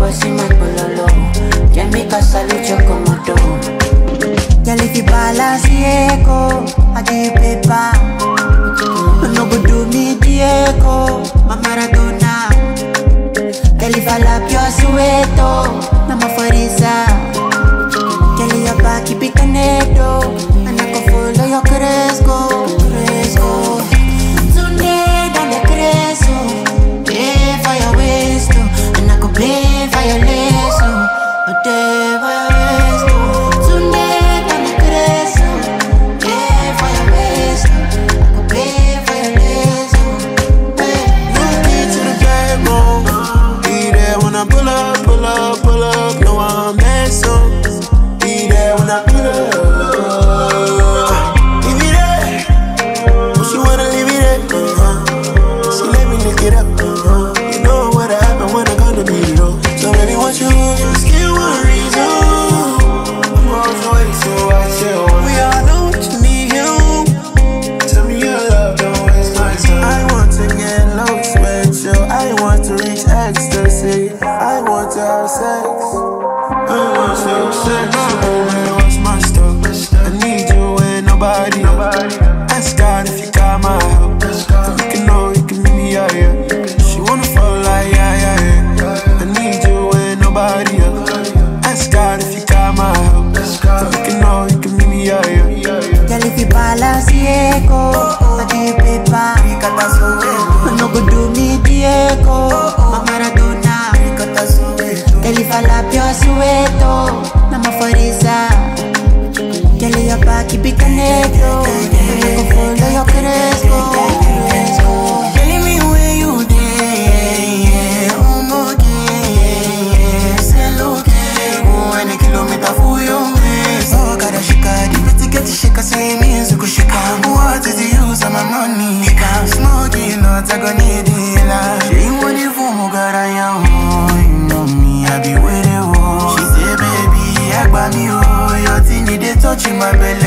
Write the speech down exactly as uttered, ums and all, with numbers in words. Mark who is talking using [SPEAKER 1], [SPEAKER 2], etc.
[SPEAKER 1] bossy my bololo. Yeah, make a salute your commodore. Girl, if you Balanciego, I give you paper. No go do me Diego, my Maradona. Girl, if I lap your Soweto, na Maphorisa. Girl, your back keep it tornado, and I can follow your Craze go, Craze go. Tunde down the Craze, pay for your waist, and I can pay for your lace, oh, day for your waist. Tunde down the Craze, pay for your waist, I can pay for your lace, oh, hey.
[SPEAKER 2] Look into the bedroom, be there when I pull up, pull up, pull up. No, I'm mess up. Be there when I pull up. Leave it there. Oh, she wanna leave it there. Uh-huh. She let me lick it up. Uh-huh. You know what happened when I gonna beat it up. So baby, what you want? Just give one reason. I'm on the way, so I chill. We all know what you need, you. Tell me your love, don't waste my time. I want to get low, sweat you. I want to reach ecstasy. I want to have sex. I want to have sex. What's my stuff? I need you and nobody else. Ask God if you got my help. So we can know you can meet me out here. She wanna fall like yeah, yeah, yeah. I need you and nobody else. Ask God if you got my help. So we can know you can meet me out here.
[SPEAKER 1] Girl, if you Balanciego, I give you paper. No go do me Diego, my Maradona. Girl, if I lap your Soweto, na Maphorisa. Girl, your back keep it tornado, and I can follow your Craze go, Craze go.
[SPEAKER 2] Telling me where you there, oh my God. Say look, oh, and a kilometer for your waist. Oh, gotta shika, the pretty get the shika, say me so go shika. What is the use of my money? I'm smoking, not I gonna need it. She want it for me, God, I am. You know me, I be with it. She say, baby, I got me, oh, your thing, they touching my belly.